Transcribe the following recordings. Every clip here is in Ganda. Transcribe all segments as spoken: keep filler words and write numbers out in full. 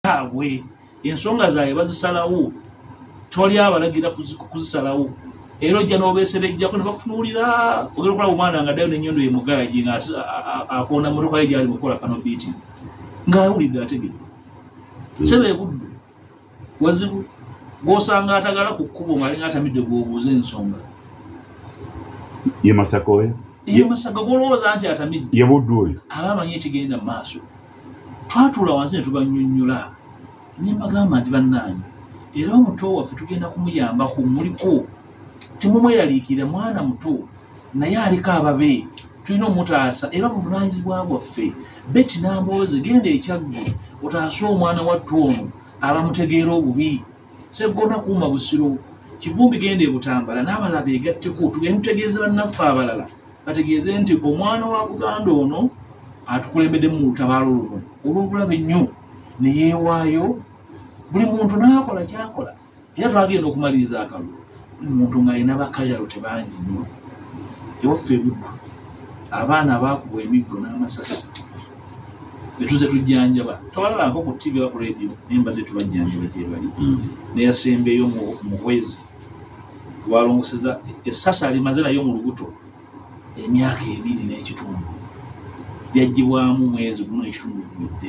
abwe ensonga zaabwe bazisalawo toli abalagira kuzisalawo era ojja n'obeeserejjako ne bakutunuulira ogera okulaba omwana nga ddayo n'ennyondo ye mugalaji nga akonda motoka ye gyali mukola kano biiti ng'awulidde ategedde sebe buddu wazibu gw'osanga atagala ku kkubo ng'alinga atamidde gw'obuuza ensonga ye Masaka oyo ye Masaka gw'olowooza nti atamidde ye buddu oyo aba amanyi ekigenda mu maaso twatuula wansi ne tubannyonnyola ne mbagamba nti bannange era omuto waffe tugenda kumuyambako muliko temumweraliikira mwana muto naye aliko ababe tulina omutaasa era buvunaanyizibwa bwaffe beti n'ambooze genda ekyaggwe otaasa omwana wattu ono abamutegeera obubi seggona kuuma busiro kivumbi genda ebutambala n'abalala beegatteko tugende tutegeeze bannaffe abalala bategeeze nti omwana wa Buganda ono atukulembedde mu lutabaalo luno olw'obulabe ennyo ne yeewaayo buli muntu n'akola kyakola era twagenda okumaliriza akalulu buli muntu ng'alina bakajalo tebangi nnyo ewaffe ebuddu abaana baakubwa emiggo n'amasasi betuze tujjanjaba tewalabako ku ttivi oba ku leediyo naye mbadde tubajjanjaba gye bali neyasembeeyo mu bwezi lwalongoseza essasa limaze nayo mu lubuto emyaka ebiri n'ekitundu lyaggyibwamu mwezi gumu n'ekitundu guwedde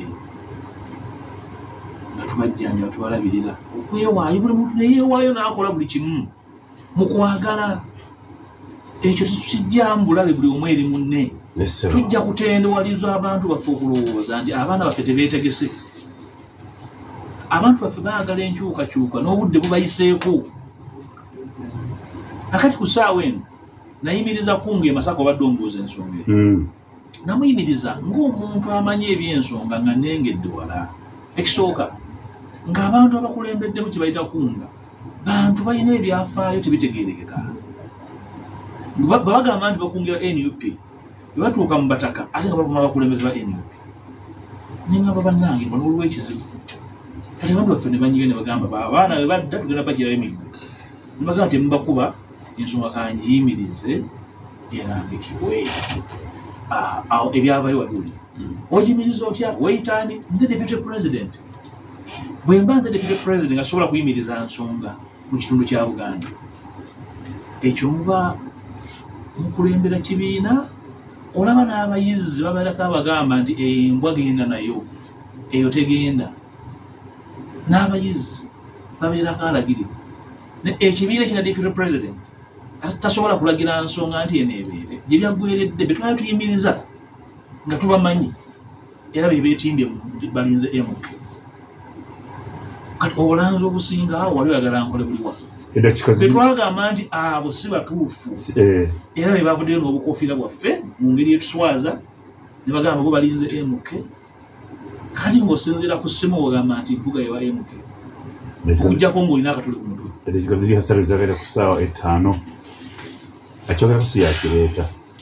nga tubajjanjaba tubalabirira okwewaayo buli muntu neyeewaayo n'akola buli kimu mu kwagala ekyo tekijjamu bulabe buli omu eri munne tujja kutendewaliza abantu baffe okulowooza nti abaana baffe tebeetegese abantu baffe baagala enkyukakyuka n'obudde bubayiseeko akati ku ssaawa eno nayimiriza kunga e Masaka obadde ombuuza ensonga namuyimiriza ng'omuntu amanyi ebyensonga nga nengedde wala ekisooka ng'abantu abakulembeddemu kye bayita kunga bantu balina ebyafaayo tebitegeerekeka babagamba nti bakungira N U P bebatuuka mu bataka ate nga bavuma abakulembeze ba N U P nengamba bannange bano olw'ekizibu kale bantu baffe ne banyiga ne bagamba abaana bwe badda tugenda bagirayo emiggo ne bagamba temubakuba ensonga kanjiyimirize erambikibwe awo ebyavayo waduli ogimiriza otya weyitaani nze deputy president bwe mba nze deputy president asobola kuyimiriza nsonga mu kitundu kya Buganda ekyo muba mukulembera kibiina olaba n'abayizi babeerako abagamba nti embwa genda nayo eyo tegenda n'abayizi babeerako alagirira ekibiina kina deputy president tasobola kulagira nsonga nti eneebeere gye byaggweredde be twali tuyimiriza nga tubamanyi era be beetimbye balinze M K kati obulanzi obusinga awo wali oyagala nkole buliwa betwagamba nti abo si batuufu era be bavuddeyo n'obukofiira bwaffe mu ngeri etuswaza ne bagamba bo balinze M K kati ng'osinziira ku ssimu ogamba nti Mpuuga yewa M K okujjako ng'olina akatuli ku mutwe ekikozi ky'ekasalo kyagenda ku ssaawa ettaano akyogera kusi yakireeta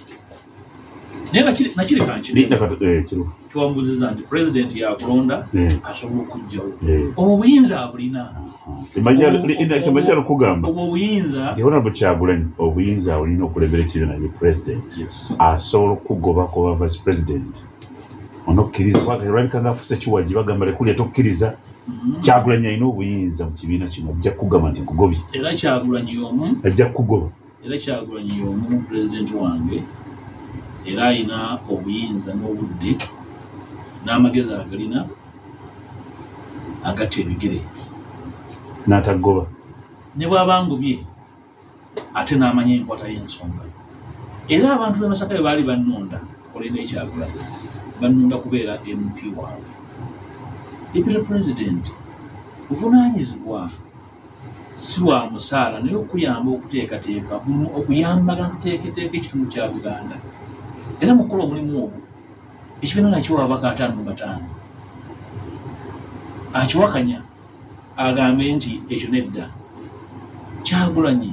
naye nakiri kankiri kiwambuziza nti pulezidenti yakulonda asobola okujjawo obwo buyinza abulina kimajjalo kugamba obwo buyinza nti honorable Kyagulanyi obuyinza abulina okulembera ekibiina ye pulezidenti asobola okugobako oba vice president onokkiriza lwabika nga afuuse kiwaji bagamba lekulyeta okkiriza Kyagulanyi alina obuyinza mu kibiina kino ajja kugamba nti nkugobye era Kyagulanyi y'omu ajja kugoba era Kyagulanyi y'omu pulezidenti wange era alina obuyinza n'obudde n'amagezi agalina agatta ebigere n'atagoba ne bw'abangubye ate n'amanya enkwata y'ensonga era abantu b'e Masaka baali bannonda olina Kyagulanyi bannonda kubeera M P waabwe deputy president buvunaanyizibwa si bwa musaala naye okuyamba okuteekateeka okuyambaga tuteeketeeka ekitundu kya Buganda era mukola omulimu ogwo ekibiina nakyo wabaka ataano mu bataano akiwakanya agambe nti ekyo nedda Kyagulanyi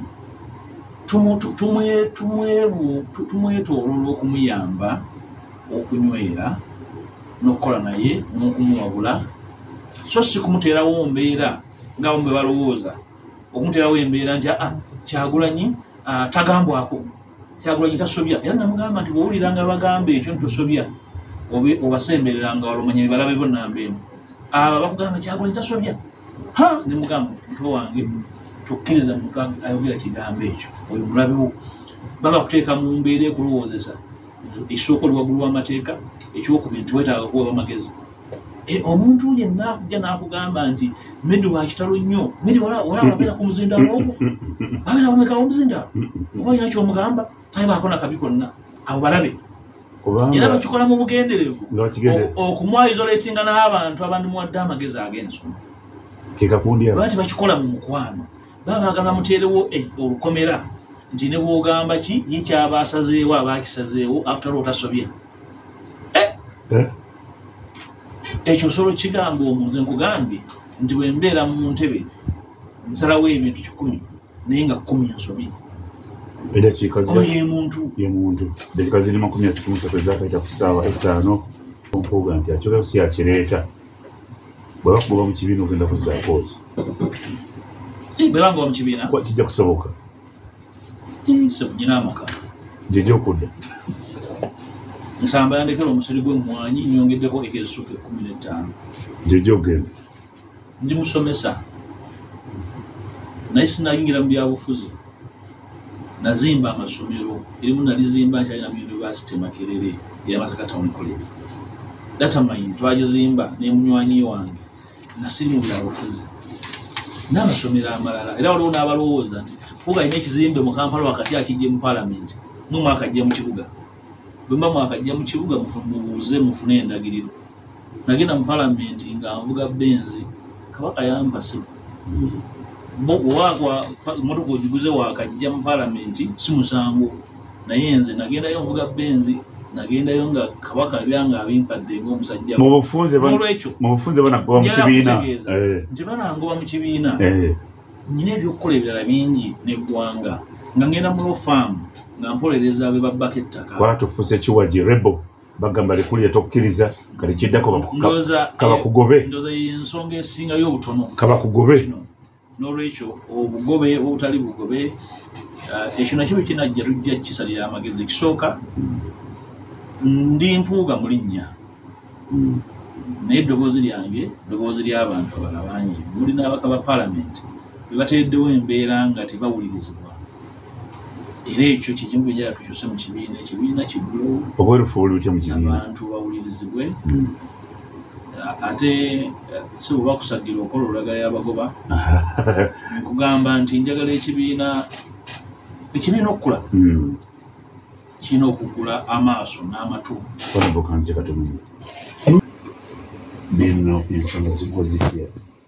tumwetooloola okumuyamba okunywera n'okukola naye n'okumuwabula so si kumuteerawo mbeera nga bamwe balowooza okumuteerawo embeera nti aa Kyagulanyi tagambwako Kyagulanyi tasobya era namugamba nti bw'owulira nga bagamba ekyo ntosobya obasembereranga wala omanya balabe bo nnamba eno aba bakugamba Kyagulanyi tasobya ha ne mugamba muto wange tokkiriza muntu ayogera kigambo ekyo oyo mulabewo baba kuteeka mu mbeera ekulowoozesa ekisooka oli waggulu w'amateeka ekyokubiri tiwetaaga kuwa bamagezi omuntu yenna akujja n'akugamba nti Meddy wa kitalo nnyo Meddy wala wabeera ku muzindaalo ogwo abeera wameka omuzindaalo oba olina kyomugamba tayibaako nakabi konna abo balabe era bakikola mu bugenderevu okumwaisolatinga n'abantu abandimuwadde amagezi ag'ensonga baba tibakikola mu mukwano baba baagala bamuteerewo olukomera nti ne bw'ogamba ki ye kyaba asazeewo abaakisazeewo after all otasobya ekyo osobola kigamba omuntu nkugambye nti bwe mbeera mu ntebe nsalawo ebintu kikumi naye nga kkumi ensobi oyo ye muntu ye muntu dakika ziri makumi asatu mu ssatu ezakayita ku ssaawa etaano Mpuuga nti akyogera si yakireeta bwe bakugoba mu kibiina ogenda kuzzaako ki bwe banga mu kibiina kijja kusoboka nyina amaka gyejja okudda nsamba yandekera omusiri gw'emmwanyi nyongeddeko ek'ezisuka ekkumi n'ettaano gyejja ogenda ndi musomesa naye sinayingira mu byabufuzi nazimba amasomero erimu nalizimba nkyalina mu yunivasite Makerere era Masaka Town College datamayini twagizimba n'emunywanyi wange nasiri mu byabufuzi n'amasomero amalala era waliwo n'abalowooza nti Mpuuga alina ekizimbe mu Kampala wakati akijje mu palamenti mwe mwakajja mu kibuga bwe mba mwakajja mu kibuga mubuuze mufune endagiriro nagenda mu palamenti nga nvuga benzi Kabaka yampase wakwa motoka ogiguze wakajja mu palamenti si musango naye nze nagendayo nvuga benzi nagendayo nga Kabaka byanga abimpadde ng'omusajja mu bufunze mu bufunze banagoba mu kibiina nti banangoba mu kibiina nyina ebyokukola ebirala bingi n'eggwanga nga ngenda mu law farm nga mpolereza abe babbako ettaka kwatufuuse kiwaji rebo bagamba likulire tokkiriza kali kiddako kabakugobe ndooza ensonga esingayo obutono kabakugobe n'olwekyo obugobe obutali bugobe ekyo nakyo bwe kinajja tujja kisalira amagezi ekisooka ndi Mpuuga mu linnya naye eddoboozi lyange ddoboozi ly'abantu abala bangi muli n'abaka ba palamenti be batereddewo embeera nga tebawulirizibwa era ekyo kikimu bwe jala tukyuse mu kibiina ekibiina kiggulo obwerufu butya mu kibiina abantu bawulirizibwe ate si bwe bakusagira okola olulagala y'abagoba nkugamba nti njagala ekibiina ekibiina okukula kirina okugula amaaso n'amatu onabokanzekatomumu bino ensonga zikozitya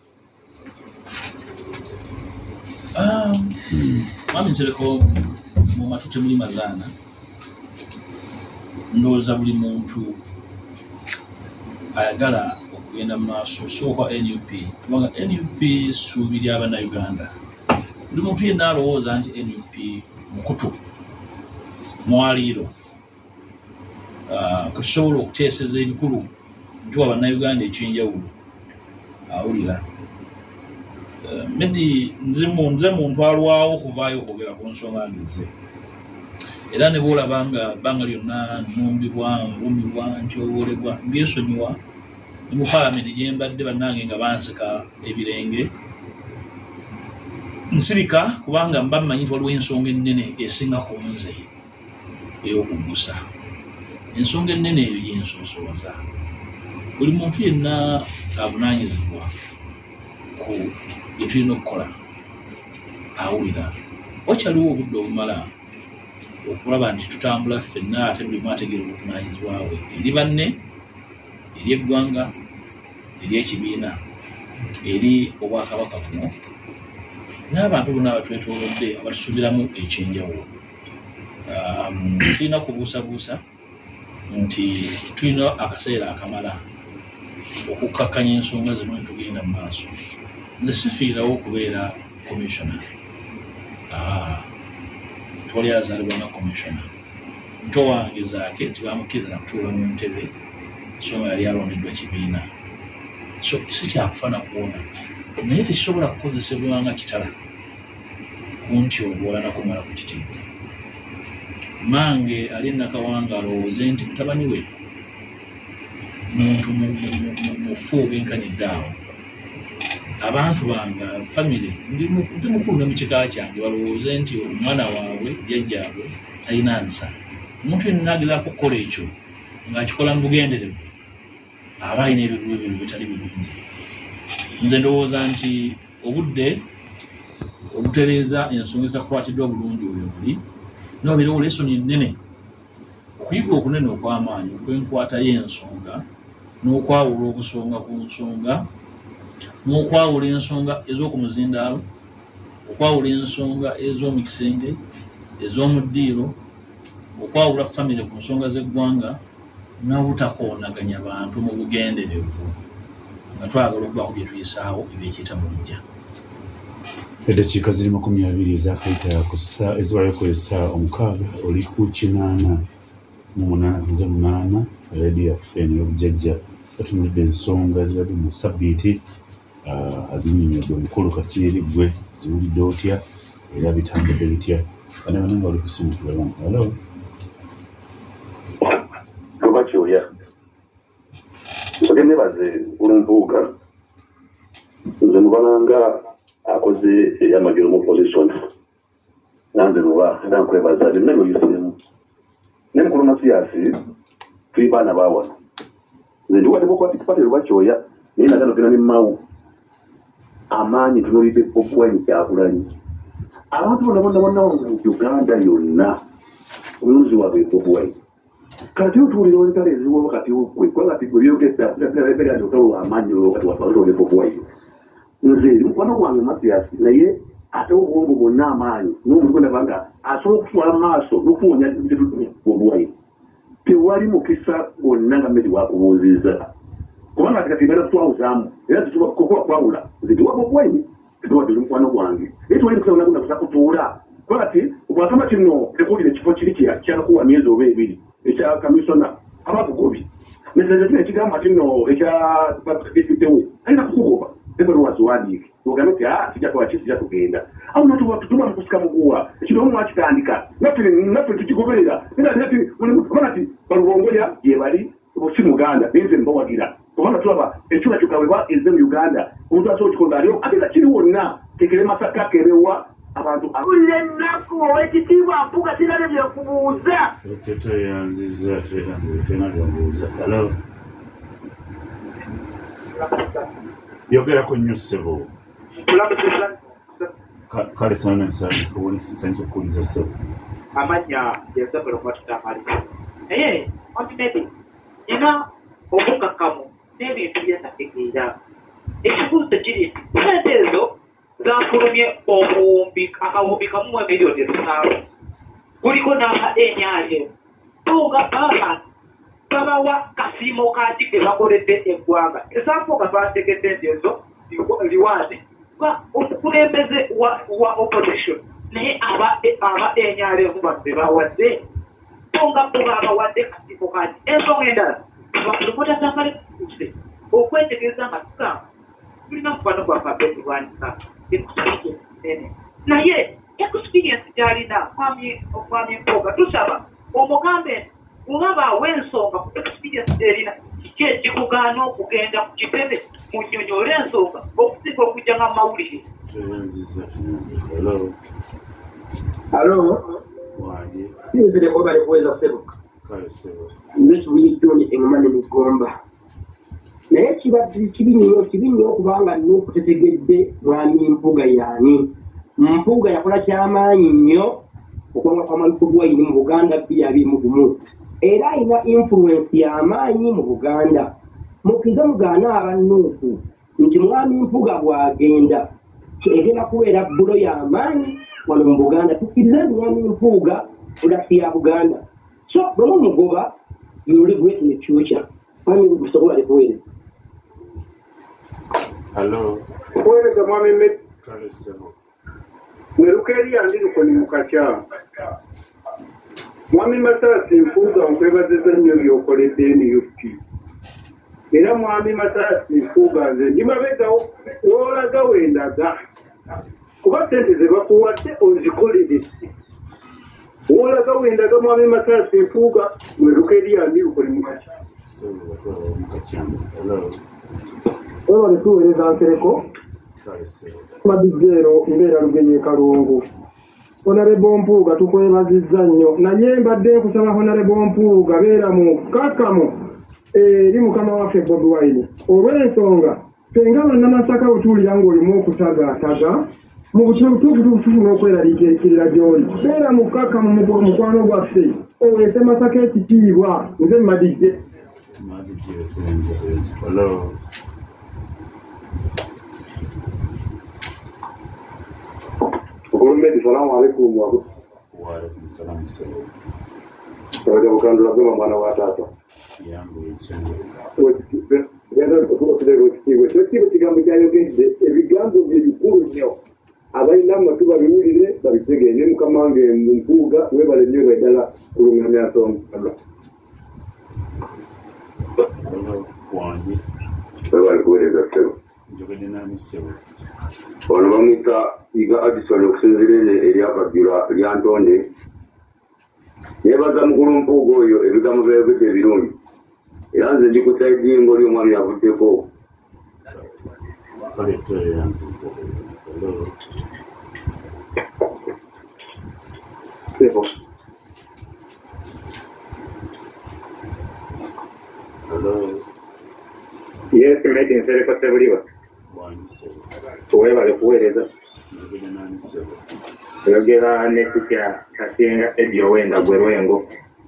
mwami nsereko mu matu temuli mazaana ndowooza buli muntu ayagala okugenda mu maaso sooka N U P kubanga N U P ssuubi ly'Abannayuganda buli muntu yenna alowooza nti N U P mukutu mwaliiro kusobola okuteeseza ebikulu nti wa Bannayuganda ekyenjawulo awulira Meddy nze muntu alwawo okuvaayo okwogera ku nsonga ngeze era ne boolaba nga bbanga lyonna nnumbibwa nvumibwa ntyoboolebwa byesonyiwa ne mu palamenti gye mbadde bannange nga banseka ebirenge nsirika kubanga mba mmanyi nti waliwo ensonga ennene esinga ku nze ey'okuggusa ensonga ennene eyo gyensoosowaza buli muntu yenna avunaanyizibwa ku bye tulina okukola awulira wakyaliwo obudde obumala okulaba nti tutambula ffenna ate buli omu ategeera obuvunaanyizibwa bwe eri banne eri eggwanga eri ekibiina eri obwakabaka buno n'abantu bonna abatwetoolodde abatusuubiramu ekyenjawulo tulina kubuusabuusa nti tulina akaseera akamala okukkakkanya ensonga zino ne tugenda mu maaso nze sifiirawo okubeera komishona twali azaalibwa nga komishona nto wange zaake tibamukkiriza nakutuula mu ntebe so nga yali alondeddwa kibiina so si kyakufana kuwona naye tekisobola kukozesebwa nga kitala kuntyobola nakumala ku kitiibwa mange ali nakawanga alowooze nti mutabani we muntu mufu ogenkanidde awo abantu banga famire ndi mukulu ne mukika kyange balowooze nti omwana waabwe jjajjaabwe talina nsa omuntu yenna nagezaako okukola ekyo ng'akikola mu bugenderevu aba alina ebiruwa ebyo bitali birungi. Nze ndowooza nti obudde obutereeza ensonga ezitakwatiddwa bulungi oyo buli nobeerawo lesoni ennene okuyiga okunene okw'amaanyi okwenkwata y'ensonga n'okwawula obusonga ku nsonga n'okwawula ensonga ez'oku muzindaalo okwawula ensonga ez'omu kisenge ez'omu ddiiro okwawula famire ku nsonga z'eggwanga n'obutakoonaganya bantu mu bugenderevu nga twagala okubaako bye tuyisaawo ebyekiyita mu lujja. Eddakiika ziri makumi abiri ezakayita ku ssa eziwalayo ku essaawa omukaaga oli ku kinaana mu munaana nze munaana rediyo yaffe eno y'obujjajja batunulidde ensonga ezibadde mu sabbiiti azinnyonnyodde omukulu Kakyeri gwe ziwulidde otya era bitambudde bitya bane bane nga oli ku ssimu tulabamu. Halo oba kyoya ogende baze olumpuuga nze mubalanga akoze eyamagero mu position nanze muba era nkwebaza byonna by'oyisemu ne mukulu masiyasi tuli baana baawano nze ndi wa democratic party lwa kyoya naye nagano gena ne mawu amaanyi tunulidde Bobi Wine Kyagulanyi abantu bonna bonna bonna mu Uganda yonna omuluzi waabwe Bobi Wine kati otuwulira olekala eziwo wakati okwe kubanga ti gwe byogeddaebere ati otawula amaanyi wakati watwalire Bobi Wine nze eri mukwano gwange masiyasi naye ate obwongo bwonna amaanyi n'omuntu gwendabanga asobola okutwala mu maaso n'okuwonya Bobi Wine tewali mukisa gwonna nga mmedi wakubuuziza kubanga ati kati mbeera tutwawuzaamu era titubakokola kwawula nze tiwa Bobi Wine tetuwadde oli mukwano gwange naye tewali mukisa gonna gunakusa kutuula kubanga ti bwakama kino tekuwulira ekifo kiri kyakuwa myezi oba ebiri ekya kamisona abakugobi nezeze kino ekigambo ati nno ekya deputewe alina kukugoba ebero waziwandiike ogambe ti a kijja kuba ki kijja kugenda awo natuba mukusika muguwa ekino omu mwakitandika naffe tukigoberera kubanga ti balubongoya gye bali si muganda naye nze mbawagira kubanga tulaba ekyula kyokka bwe baeze mu Uganda omuntu asobola okikola aliyo agenda kiri wonna kekere Masaka kerewa abantu ennaku owekitiibwa Mpuuga sirabye byekubuuza tweyanziza tweyanziza tena byombuuza. Halo yogerako nnyo ssebo kale sana nsanyusa okuwuliza ssebo amanya yazabula mwatutamali naye ontinedi nina obukakamu n'ebintu byenategeera ekibuuzo kiri sente ezo zafulumye obuwumbi akawumbi kamu mu miliyoni etaano kuliko n'aka enyaje Mpuuga baba babawa kasiimo kaati ke bakoledde eggwanga ezaafuuka bategedde nti ezo liwazi omukulembeze wa opposition naye aba enyalemu badde bawadde Mpuuga Mpuuga abawadde kasiimo kaati ensonga endala bakulumota tamale kuse okwetegereza nga tukamba tulina mukwano gwaffe abedi lwanika experience nene naye experience gyalina omwami Mpuuga tusaba omugambe olaba w'ensonga ku experience erina kiki ekikugaana okugenda ku kitebe mu nnyonyola ensonga okusinga okujja nga mawulire. Halo sinzire kuba bali kuweza sebuka nekibuyidoni engomane migomba naye kibadde kibi nnyo kibi nnyo okubanga nina okutetegedde mwami Mpuuga yaani Mpuuga yakola kyamaanyi nnyo okwanga kwamali Bobi Wine mu Buganda bbiri abiri mu gumu era alina influence y'amaanyi mu Buganda mukize mugaana abannuufu nti mwami Mpuuga bw'agenda egenda kubeera bbulo y'amaanyi wano mu Buganda tukkirize mwami Mpuuga product ya Buganda so bwe mumugoba you will regret in the future mwami gusobola lekuwere. Halo kuweereza mwami Met kale ssebo mweruka eri yandiruko ni mukakya mwami Masasi Mpuuga nkwebaziza nnyo by'okoledde N U P era mwami Masasi Mpuuga nze ndi mabegawo woolaga wendaga kuba ssente ze bakuwadde ozikolere woolaga wendaga mwami Masasi Mpuuga mweruka eri yandiruko ni mukakya Wewe walitueleza Nsereko Mabigero mbeera lugenye Kalungu. Honorable Mpuuga tukwebazizza nnyo naye mbadde nkusaba Honorable Mpuuga beera mu kkakkamu eri mukama waffe Bobi Wine olw'ensonga senga bannamasaka otuwulira ng'olimu okutagaataga mu butuufu n'okweraliikirira gy'oli beera mu kkakkamu mukwano gwaffe oweese Masaka ekitiibwa nze Madijje. Gurumedi, salamu alaikum. Wa alaikum salam. Kawaja mkandula bema mwana wa tata. Yangu Ensonga. Genda okubafira ekitiibwa. Ekitiibwa kigambo kyayogedde ebigambo bye bikulu nnyo. Abalina amatuba biwulire babitegeeze. Mukama wange Mpuuga weebale nnyo ddala kulungamya Ensonga. Wangi. Weebale kuweereza ssebo. Njogedde nani ssebo. Ono bamuyita Yiga Addison okusinziira eryakajjula lya Ntonde. Yeebaza mukulu Mpuuga oyo ebigambo byayogedde ebirungi. Era nze ndi ku sayidi ng'oli omwami avuddeko. Kale tweyanziza. Sebo. Hello. Yes, mate, Nsereko Sebuliwa. Wangi ssebo. Weebale kuweereza. Njogedde nani ssebo. Yogera ne kutya Kasenga Edio Wenda gwe Lwengo.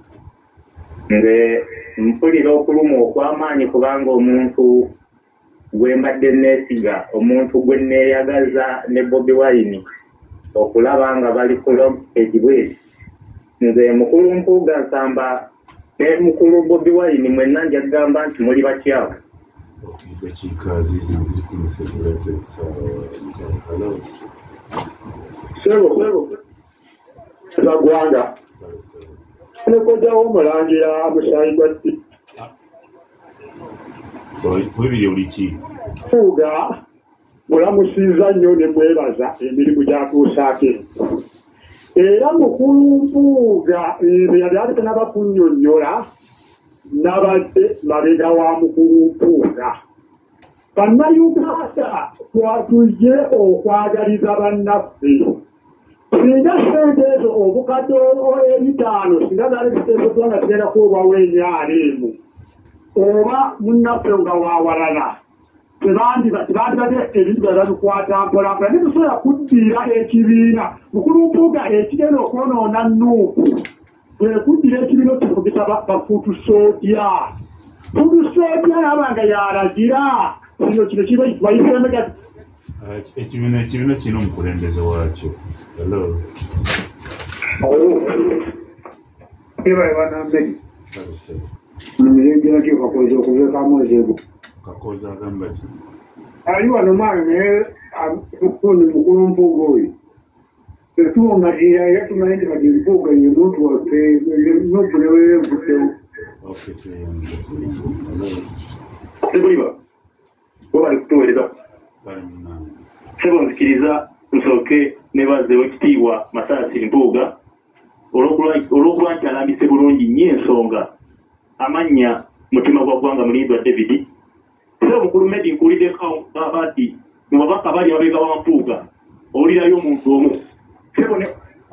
Nze mpulira okuluma okw'amaanyi kubanga omuntu gwe mbadde neesiga, omuntu gwe neeyagaza ne Bobi Wine okulaba nga bali ku ekibwezi. Nze mukulu Mpuuga nsamba ne mukulu Bobi Wine mwenna nja kugamba nti muli bakyamu. Dakikazi ziri ku misekulezo essaawa. Sebo, sebo. Zagwanga. Nekojjawo omulangira Musaayi gwa Tti. Webiri oli ki? Mpuuga mulamusiza nnyo ne mwebaza emirimu gy'atuusaako. Era mukulu Mpuuga ebyo yali ali tanaba kunnyonnyola nabadde mabega wa mukulu Mpuuga. Bannayuganda twatujje okwagaliza bannaffe. Singa ssente ezo obukadde ebitaano singa zaali ziteekeddwa nga zigenda kuweebwawo enyaaleemu oba munnaffe nga waawalala tebandibadde ebintu byali babikwata mpolampola ne tusobola kuddiira ekibiina mukulu Mpuuga ekigenda okwonoona Nuupu kwe kuddira ekibiina okifugisa bafuutusoodya fuutusoodya naba nga yalagira kino kino kiba bayisemega ekibiina ekibiina kirina omukulembeze waakyo. Hello. Ebaye banambedi Kale ssebo. nimirengira ki kakoze okubeeka mwezi ego Kakoza agamba ki? ali wano maana naye okundi mukulu Mpuuga oyo tetuwongatira era tumanyi nti kati Mpuuga ye muntu waffe Nuupu ne weevuddewo. Okay, tweyanziza. Sebuliwa. Weebale kutuweereza. Kale munnange. Sebo nzikiriza tusooke nebazeewo ekitiibwa Masaasi Mpuuga olw'okuba nti alambise bulungi nnyo ensonga amannya mutima gwa ggwanga Mulindwa David. Sebo mukulu Medi nkuwuliddeko nti mu babaka bali mabega wa Mpuuga owulirayo omuntu omu. Sebo ne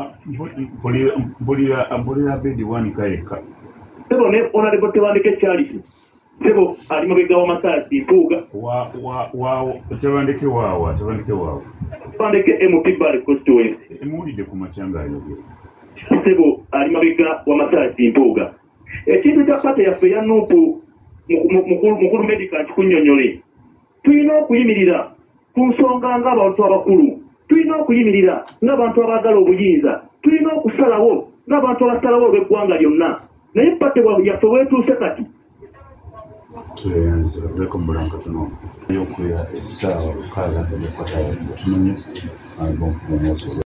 mpulira bedi wanika yekka. Sebo ne Honorable Tebandeke Charles. Sebo ali mabega wa Masaasi Mpuuga. Wa wa wa Tebandeke waawa Tebandeke waawa. Tebandeke M P Bari constituency. Emuwulidde ku makyanga ayogera. Sebo ali mabega wa Masaasi Mpuuga. Ekintu kya pate yaffe ya Nuupu mukulu Medical kikunnyonnyole. Tulina okuyimirira ku nsonga ng'abantu abakulu. Tulina okuyimirira ng'abantu abaagala obuyinza. Tulina okusalawo ng'abantu abasalawo olw'eggwanga lyonna. Naye pate yaffe weetuuse kati. Tweyanzira oleko mulanka tuno yokuya essaawa lukaaga nga tumanyi